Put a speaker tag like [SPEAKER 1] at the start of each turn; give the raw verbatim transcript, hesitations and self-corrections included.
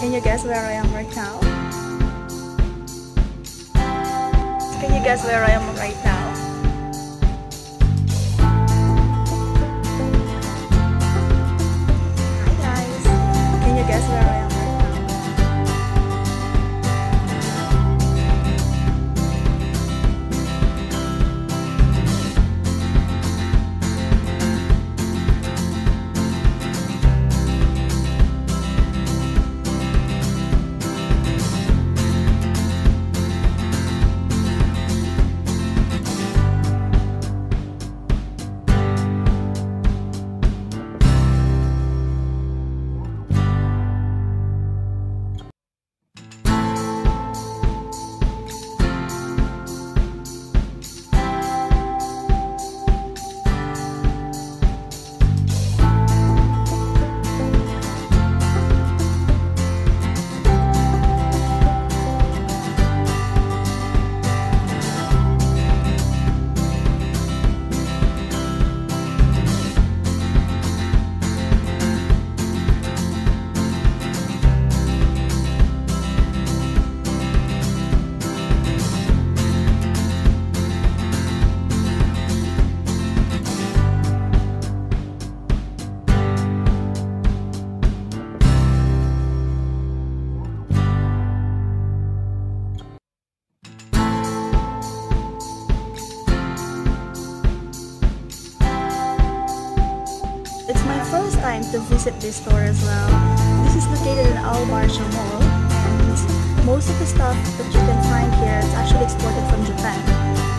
[SPEAKER 1] Can you guess where I am right now? Can you guess where I am right now? Hi guys! Can you guess where I am right now? It's my first time to visit this store as well. This is located in Barsha Mall, and most of the stuff that you can find here is actually exported from Japan.